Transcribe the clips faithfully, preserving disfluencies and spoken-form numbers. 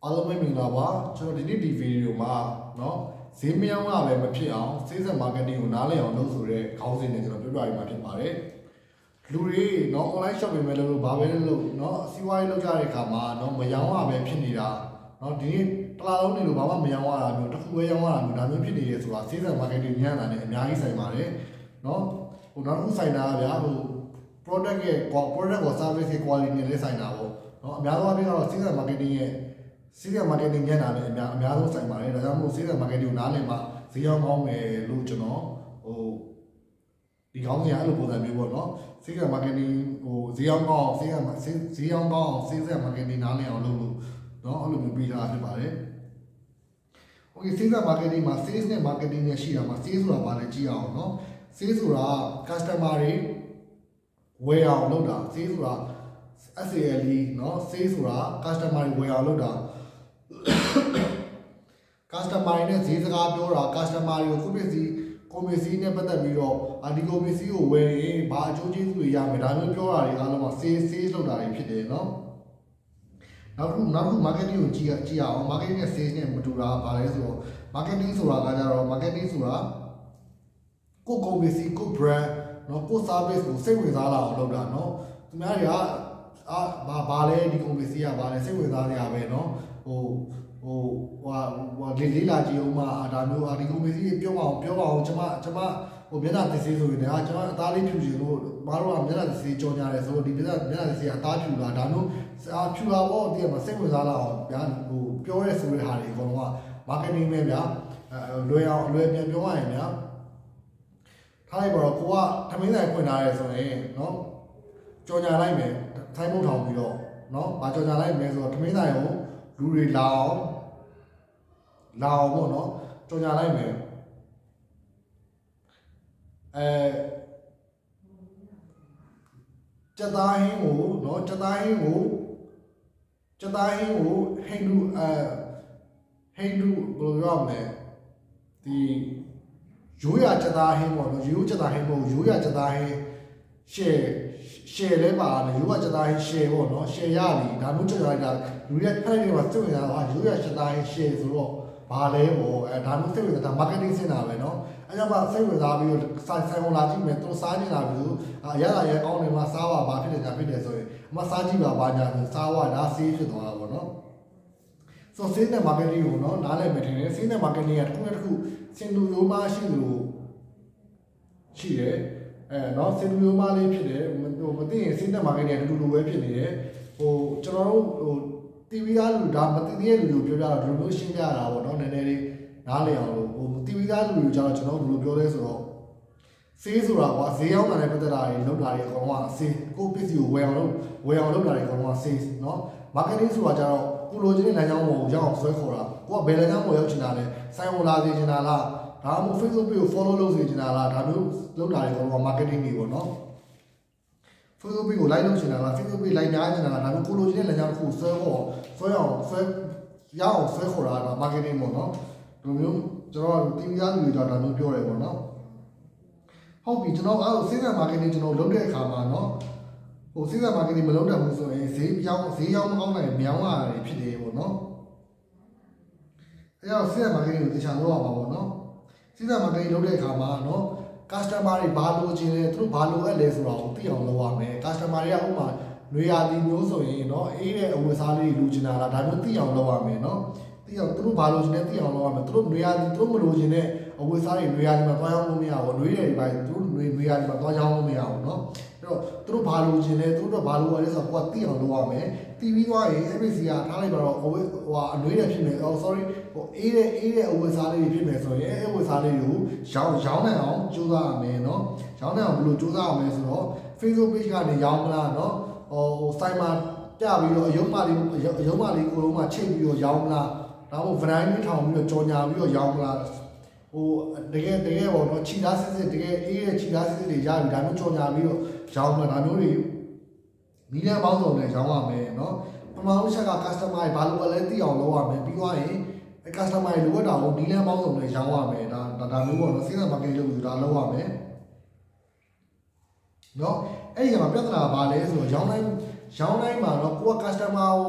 အားလုံးပဲမင်္ဂလာပါကျွန်တော်ဒီနေ့ဒီဗီဒီယိုမှာเนาะဈေးမရောင်းတာပဲမဖြစ်အောင် sales and marketing ကိုနားလည်အောင်လုပ်ဆိုတဲ့ခေါင်းစဉ်နဲ့ကျွန်တော်ပြောပြရမှာဖြစ်ပါတယ်လူတွေเนาะ online shopping ပဲလုပ်လို့ဘာပဲလုပ်เนาะစီးပွားရေးလုပ်ကြတဲ့အခါမှာเนาะမရောင်းရပဲဖြစ်နေတာเนาะဒီနေ့တလားလုံးနေလို့ဘာမှမရောင်းရတာမျိုးတစ်ခုပဲရောင်းရတာမျိုးဒါမျိုးဖြစ်နေရဲဆိုတာ sales and marketing ညံ့တာနဲ့အများကြီးဆိုင်ပါတယ်เนาะဟိုနောက်တစ်ခုဆိုင်တာဗျာဟို product ရဲ့ product ကို service ရဲ့ quality နဲ့လည်းဆိုင်တာပေါ့เนาะအများဆုံးအပြင်ကတော့ sales and marketing ရဲ့sales and marketing ညံ့တာလည်းအများအများဆုံးဆိုင်ပါတယ်ဒါကြောင့်မို့ sales and marketing ကိုနားလည်မှဈေးရောင်းကောင်းမယ်လို့ကျွန်တော်ဟိုဒီကောင်းစရာအဲ့လိုပုံစံမျိုးပေါ့နော် sales and marketing ဟိုဈေးရောင်းကောင်း sales and ဈေးရောင်းကောင်း sales and marketing နားလည်အောင်လုပ်လို့เนาะအဲ့လိုမျိုးပြီးထားဖြစ်ပါတယ် okay sales and marketing မှာ sales နဲ့ marketing နဲ့ရှိတာမှာ sales ဆိုတာဘာလဲကြည့်အောင်เนาะ sales ဆိုတာ customer တွေဝယ်အောင်လုပ်တာ sales ဆိုတာ sale เนาะ sales ဆိုတာ customer တွေဝယ်အောင်လုပ်တာ customer နဲ့ဈေးစကားပြောတာ customer တွေကိုကိုယ့်ပစ္စည်းကိုယ့်ပစ္စည်းနဲ့ပတ်သက်ပြီးတော့အာဒီကိုပစ္စည်းကိုဝယ်ရင်ဘာအကျိုးကျေးဇူးတွေရမယ်ဒါမျိုးပြောတာတွေအားလုံးက sales sales လုပ်တာတွေဖြစ်တယ်เนาะနောက်တစ်ခုနောက်တစ်ခု marketing ကိုကြည့်ကြည့်အောင် marketing နဲ့ sales နဲ့မတူတာဘာလဲဆိုတော့ marketing ဆိုတာကကြတော့ marketing ဆိုတာကိုယ့်ကုန်ပစ္စည်းကိုယ့် brand เนาะကိုယ့် service ကိုစိတ်ဝင်စားလာအောင်လုပ်တာเนาะသူများတွေကအာဘာဘာလဲဒီကုန်ပစ္စည်းကဘာလဲစိတ်ဝင်စားကြရပဲเนาะဟိုဟိုဟိုဟိုလေးလေးလာကြည့်အောင်မှာဒါမျိုးအာဒီကုန်ပစ္စည်းပြောအောင်ပြောအောင်ကျွန်မကျွန်မဟိုမျက်နှာသစ်ဆေးဆိုရင်လည်းကျွန်မအသားလေးဖြူချင်လို့ဘာလို့ကမျက်နှာသစ်ဆေးကြော်ညာတယ်ဆိုတော့ဒီမျက်နှာမျက်နှာသစ်ဆေးကအသားဖြူလာဒါမျိုးအာဖြူလာပေါ့ဒီမှာစိတ်ဝင်စားလာအောင်ဗျာဟိုပြောရဲဆိုတဲ့ဟာတွေအကုန်လုံးက marketing ပဲဗျာလွယ်အောင်လွယ်ပြန်ပြောရရင်ဗျာထားလိုက်ပါတော့ကိုကသမင်းဆိုင်ဖွင့်ထားရဲဆိုရင်เนาะကြော်ညာလိုက်မယ်ထိုင်းမုတ်ထောင်ပြီးတော့เนาะဘာကြော်ညာလိုက်မယ်ဆိုတော့သမင်းဆိုင်ကိုလူတွေလာအောင်လာအောင်ပေါ့နော်ကြော်ညာလိုက်မယ်အဲကြက်သားဟင်းကိုနော်ကြက်သားဟင်းကိုကြက်သားဟင်းကိုဟိန္ဒူအဲဟိန္ဒူဘယ်လိုပြောမလဲဒီရိုးရကြက်သားဟင်းပေါ့နော်ရိုးကြက်သားဟင်းပေါ့ရိုးရကြက်သားဟင်းရှယ်ရှယ်လဲပါမယ်ရိုးရကြက်သားဟင်းရှယ်ပေါ့နော်ရှယ်ရပြီဒါမျိုးကြော်ညာလိုက်တာလူတွေဖက်နေမှာစိတ်ဝင်စားတော့ရိုးရကြက်သားဟင်းရှယ်ဆိုတော့ဘာလဲပေါ့အဲဒါမျိုးစိတ်ဝင်စားတာ marketing စင်တာပဲเนาะအဲကြောင့်ပါစိတ်ဝင်စားပြီးတော့ဆိုင်ဆိုင်ဝင်လာကြည့်မယ်သူစားနေတာပြီးအရသာရဲကောင်းနေမှာစားပါဘာဖြစ်နေကြဖြစ်တယ်ဆိုရင်အမစားကြည့်ပါဘာညာဆိုစားဝဒါဆေးဖြစ်သွားတာပေါ့เนาะဆိုစင်းတဲ့ marketing ကိုเนาะနားလည်မယ်ထင်တယ်စင်းတဲ့ marketing ကတစ်ခုနဲ့တစ်ခုစင်လူရိုးမရှိလို့ရှိတယ်အဲเนาะစင်လူရိုးမလေးဖြစ်တယ်ဟိုမသိရင်စင်းတဲ့ marketing ကတူတူပဲဖြစ်နေတယ်ဟိုကျွန်တော်တို့ဟိုတီဗီသားလူဒါမသိသေးတဲ့လူတွေပြောပြတော့ဒီလိုမျိုးရှင်းပြတာပေါ့နော်နည်းနည်းလေးနားလည်အောင်လို့ဟိုတီဗီသားလူတွေကျတော့ကျွန်တော်တို့ဘယ်လိုပြောလဲဆိုတော့ဆေးဆိုတာကွာဈေးရောက်တာနဲ့ပတ်သက်တာတွေလုပ်တာတွေအကုန်လုံးကဆေးကိုပစ္စည်းကိုဝယ်အောင်လုပ်ဝယ်အောင်လုပ်တာတွေအကုန်လုံးကဆေးနော် marketing ဆိုတာကျတော့ကိုလိုချင်တဲ့လမ်းကြောင်းပေါ်ကိုရောက်အောင်ဆွဲခေါ်တာကိုကဘယ်လမ်းကြောင်းပေါ်ရောက်ချင်တာလဲဆိုင်ဝင်လာစေချင်တာလားဒါမှမဟုတ် Facebook page ကို follow လုပ်စေချင်တာလားဒါမျိုးလုပ်တာတွေအကုန်လုံးက marketing တွေပေါ့နော်Facebook page ကို like လုပ်ချင်တာလား Facebook page like ညာချင်တာလားဒါမျိုးကိုလိုချင်တဲ့လမ်းကြောင်းတစ်ခုဆွဲခေါ်ဆွဲအောင်ဆွဲရအောင်ဆွဲခေါ်တာက marketing ပေါ့နော်ဒီလိုမျိုးကျွန်တော်တီဗီသားလူတွေတော့ဒါမျိုးပြောတယ်ပေါ့နော်ဟုတ်ပြီကျွန်တော်အဲ့လို sales and marketing ကျွန်တော်လုပ်တဲ့အခါမှာနော်ဟို sales and marketing မလုပ်တတ်ဘူးဆိုရင်ဈေးပြောင်းဈေးရောင်းမကောင်းနိုင်မြောင်းရတယ်ဖြစ်တယ်ပေါ့နော်အဲ့တော့ sales and marketing ကိုတခြားလုပ်ရမှာပေါ့နော် sales and marketing လုပ်တဲ့အခါမှာနော် customer တွေဘာလိုချင်လဲသူတို့ဘာလိုအပ်လဲဆိုတာကိုသိအောင်လုပ်ရမယ် customer တွေကဥပမာနွေရာသီမျိုးဆိုရင်เนาะအေးတဲ့အဝတ်စားလေးလူချင်တာလားဒါမျိုးသိအောင်လုပ်ရမယ်เนาะသိအောင်သူတို့ဘာလို့ချင်လဲသိအောင်လုပ်ရမယ်သူတို့နွေရာသီသူတို့မလိုချင်တဲ့အဝတ်စားတွေနွေရာသီမှာသွားရောင်းလို့မရဘူးနွေတွေဒီပိုင်းသူတို့နွေနွေရာသီမှာသွားရောင်းလို့မရဘူးเนาะအဲ့တော့သူတို့ဘာလို့ချင်လဲသူတို့ဘာလို့ရလဲဆိုတော့ကိုကသိအောင်လုပ်ရမယ်တီဗီသွားရင် เอฟ ซี ကထားလိုက်တော့အဝတ်ဟိုအနွေတွေဖြစ်မယ်အော် sorry ဟိုအေးတဲ့အေးတဲ့အဝတ်စားလေးတွေဖြစ်မယ်ဆိုရင်အဲ့အဝတ်စားလေးတွေကိုရောင်းရောင်းနိုင်အောင်ကြိုးစားရမယ်เนาะရောင်းနိုင်အောင်ဘယ်လိုကြိုးစားရမလဲဆိုတော့ Facebook page ကနေရောင်းမလားเนาะဟိုစိုက်မှာပြပြီးတော့အယုံမလေးအယုံမလေးကိုလုံးမှချိတ်ပြီးတော့ရောင်းမလားဒါမှမဟုတ် variety လေးထောင်ပြီးတော့ကြော်ညာပြီးတော့ရောင်းမလားဟိုတကယ်တကယ်ပေါ့နော်ခြိသားစစ်စစ်တကယ်အေးတဲ့ခြိသားစစ်စစ်တွေရပြီဒါမျိုးကြော်ညာပြီးတော့ရောင်းမလားဒါမျိုးတွေနီးလန်းပေါင်းစုံနဲ့ရောင်းရမယ်နော်ပထမဦးချက်က customer တွေဘာလို့လဲသိအောင်လုပ်ရမယ်ပြီးသွားရင်အဲ customer တွေလိုအပ်တာကိုနီးလန်းပေါင်းစုံနဲ့ရောင်းရမယ်ဒါဒါမျိုးပေါ့နော် sales and marketing လုပ်လို့ဒါလုပ်ရမယ်နော်အဲ့ဒီမှာပြဿနာကဘာလဲဆိုတော့ရောင်းတိုင်းရောင်းတိုင်းမှာတော့ကိုက customer ကိုထ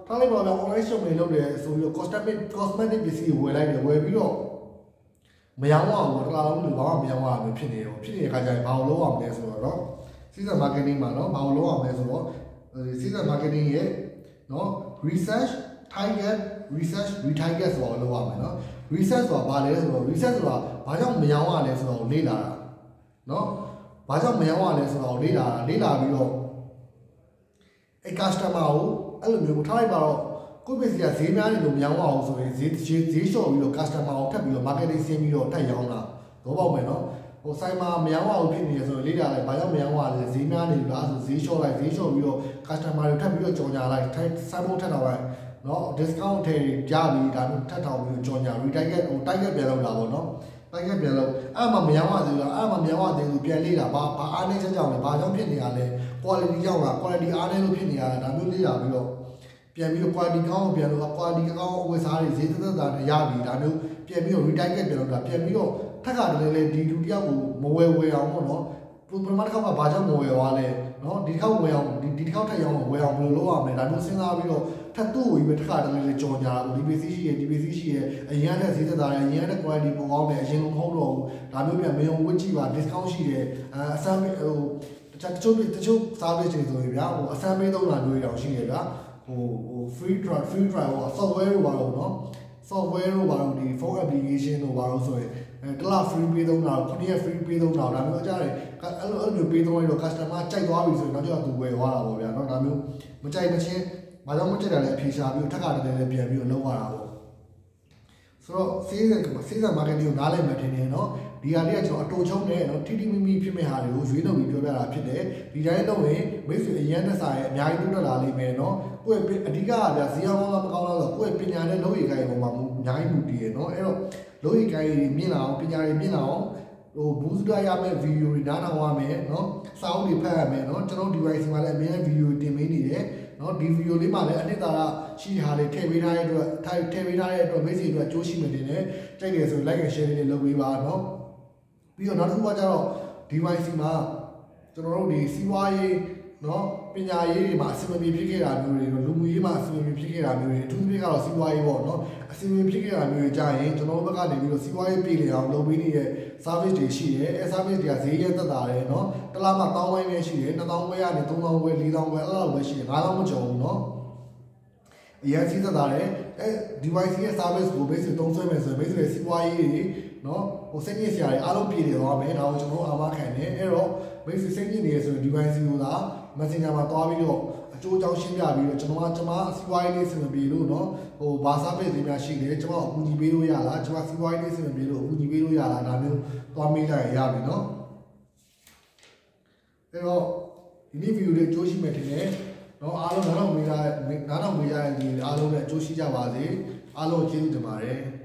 ထားလိုက်ပါဗျာ online shopping လုပ်တယ်ဆိုပြီးတော့ cosmetic cosmetic ပစ္စည်းဝယ်လိုက်တယ်ဝယ်ပြီးတော့မရောင်းအောင်တော့တလားလုံးလူဘာမှမရောင်းရဘူးဖြစ်နေရောဖြစ်နေတဲ့ခါကျရင်ဘာလို့လုပ်အောင်လဲဆိုတော့နော် season marketing မှာနော်ဘာလို့လုပ်အောင်လဲဆိုတော့ season marketing ရဲ့နော် research target research retarget ဆိုတော့လုပ်ရမယ်နော် research ဆိုတာဘာလဲဆိုတော့ research ဆိုတာဘာကြောင့်မရောင်းရလဲဆိုတော့လေ့လာတာနော်ဘာကြောင့်မရောင်းရလဲဆိုတော့လေ့လာတာလေ့လာပြီးတော့အဲ customer ကိုအဲ့လိုမျိုးထားလိုက်ပါတော့ကိုယ့်ပစ္စည်းကဈေးများနေလို့မရောင်းရအောင်ဆိုရင်ဈေးဈေးဈေးလျှော့ပြီးတော့ customer ကိုထပ်ပြီးတော့ marketing ဆင်းပြီးတော့ထပ်ရောင်းတာတော့ပေါ့မယ်နော်ဟိုဆိုင်မှာမရောင်းရအောင်ဖြစ်နေရဆိုရင်လေ့လာလိုက်ဘာကြောင့်မရောင်းရလဲဈေးများနေလားဆိုဈေးလျှော့လိုက်ဈေးလျှော့ပြီးတော့ customer တွေထပ်ပြီးတော့ကြော်ညာလိုက်ဆိုင်မို့ထပ်တော့လိုက်နော် discount ထည့်ကြပြီးဒါမျိုးထပ်ထောင်ပြီးကြော်ညာ retarget ဟို target ပြန်လုပ်တာပေါ့နော် target ပြန်လုပ်အဲ့မှာမရောင်းရသေးဘူးအဲ့မှာမရောင်းရသေးဘူးပြန်လေ့လာဘာဘာအားနည်းချက်ကြောင့်လဲဘာကြောင့်ဖြစ်နေရလဲ quality ကြောင့်လား quality အားနည်းလို့ဖြစ်နေရတာဒါမျိုးလေ့လာပြီးတော့ပြန်ပြီးတော့ quality ကောင်းအောင်ပြန်လို့ quality ကောင်းအောင်ဝယ်စားတွေဈေးသက်သက်သာနဲ့ရပြီဒါမျိုးပြန်ပြီးတော့ retarget ပြန်လုပ်တာပြန်ပြီးတော့ထက်ကတည်းကဒီလူတယောက်ကိုမဝယ်ဝယ်အောင်ပေါ့နော်ပထမတစ်ခါကဘာကြောင့်မဝယ်သွားလဲနော်ဒီတစ်ခါဝယ်အောင်ဒီဒီတစ်ခါထက်ရောင်းဝယ်အောင်ဘယ်လိုလုပ်ရမလဲဒါမျိုးစဉ်းစားပြီးတော့ထပ်သူ့ကိုပဲတစ်ခါတည်းလေးကြော်ညာတာဒီ pc ရှိရဒီ pc ရှိရအရင်ကဈေးသက်သာတယ်အရင်က quality ပုံအောင်တယ်အရင်ကမဟုတ်တော့ဘူးဒါမျိုးပြန်မယုံဝတ်ကြည့်ပါ discount ရှိတယ်အအဆမ်းဟိုတချို့တချို့ service တွေဆိုရင်ဗျာဟိုအဆမ်းပေးသုံးတာမျိုးတောင်ရှိတယ်ဗျာဟိုဟို free trial free trial ဟို software တွေပါတော့နော် software တို့ပါတော့ဒီ phone application တို့ပါတော့ဆိုရင်အဲတလား free ပေးသုံးတာခုနှစ်ရက် free ပေးသုံးတာဒါမျိုးအကြတယ်အဲ့လိုအဲ့လိုပေးသုံးလိုက်တော့ customer ကြိုက်သွားပြီဆိုရင်တော့ကျတော့သူဝယ်သွားတာပေါ့ဗျာเนาะဒါမျိုးမကြိုက်မချင်းဘာကြောင့်မကြိုက်တာလဲအဖြေရှာပြီးထက်ကတည်းကလည်းပြန်ပြီးတော့လုပ်ရတာပေါ့ဆိုတော့ sales sales marketing ကိုနားလည်မှထင်တယ်เนาะဒီဟာလေးကကျွန်တော်အတူချုံနဲ့เนาะထိထိမိမိဖြစ်မဲ့ဟာတွေကိုရွေးနှုတ်ပြီးပြောပြတာဖြစ်တယ်ဒီတိုင်းလုပ်ရင်မိတ်ဆွေအရန်နဲ့စာရဲ့အများကြီးတိုးတက်လာလိမ့်မယ်เนาะကိုယ့်အဓိကကဗျာဈေးအောင်ကောင်းလားမကောင်းလားဆိုတော့ကိုယ့်ပညာနဲ့လုပ်ရည်ကိုင်ပုံမှာအများကြီးမူတည်ရเนาะအဲ့တော့လုပ်ရည်ကိုင်တွေမြင်လာအောင်ပညာတွေမြင်လာအောင်ဟိုဘူးစတာရမယ့်ဗီဒီယိုတွေနားထောင်ရမယ်เนาะစာအုပ်တွေဖတ်ရမယ်เนาะကျွန်တော် device မှာလည်းအများကြီးဗီဒီယိုတင်ပေးနေတယ်เนาะဒီဗီဒီယိုလေးမှာလည်းအနှစ်သာရရှိတဲ့ဟာတွေထည့်ပေးထားတဲ့အတွက်ထည့်ထည့်ပေးထားတဲ့အတွက်မိတ်ဆွေတို့အကျိုးရှိမယ်တင်တယ်ကြိုက်တယ်ဆို like and share လေးလုပ်ပေးပါเนาะပြီးတော့နောက်တစ်ခုကကျတော့ device မှာကျွန်တော်တို့ဒီစီးပွားရေးเนาะပညာရေးတွေမှာအဆင်မပြေဖြစ်ခဲ့တာမျိုးတွေလူမှုရေးမှာအဆင်မပြေဖြစ်ခဲ့တာမျိုးတွေအထူးသဖြင့်ကတော့စီးပွားရေးပေါ့เนาะအဆင်မပြေဖြစ်ခဲ့တာမျိုးတွေကြာရင်ကျွန်တော်တို့ဘက်ကနေပြီးတော့စီးပွားရေးပြည်လည်အောင်လုပ်ပေးနေတဲ့ service တွေရှိတယ်အဲ service တွေကဈေးရဲသက်သာတယ်เนาะတစ်လမှတောင်းဝဲပဲရှိတယ်နှစ်တောင်းဝဲကနေသုံးတောင်းဝဲလေးတောင်းဝဲအဲ့လိုပဲရှိတယ်ငါးတောင်းမကျော်ဘူးเนาะအရင်စီးသက်သာတယ်အဲ device ရဲ့ service ကို basic သုံးဆွဲမယ်ဆိုရင် basic ရဲ့စီးပွားရေးတွေเนาะဟိုစိတ်ညစ်စရာတွေအားလုံးပြည်တယ်သွားမယ်ဒါကိုကျွန်တော်အာမခံတယ်အဲ့တော့ basic စိတ်ညစ်နေရဆိုရင် device ကိုသာ messenger မှာတွားပြီးတော့အကျိုးအကြောင်းရှင်းပြပြီးတော့ကျွန်တော်ကကျွန်မစီးပွားရေးလေးစင်ပြေလို့เนาะဟိုဘာ service တွေများရှိတယ်ကျွန်တော်အကူအညီပေးလို့ရလားကျွန်မစီးပွားရေးလေးစင်ပြေလို့အကူအညီပေးလို့ရလားဒါမျိုးတွားမေးလိုက်ရပြီเนาะအဲ့တော့ဒီနေ့ video လေးအကျိုးရှိမယ်ထင်တယ်เนาะအားလုံးနားထောင်ပေးကြနားထောင်ပေးကြတဲ့ဒီအားလုံးလည်းအကျိုးရှိကြပါစေအားလုံးကျေးဇူးတင်ပါတယ်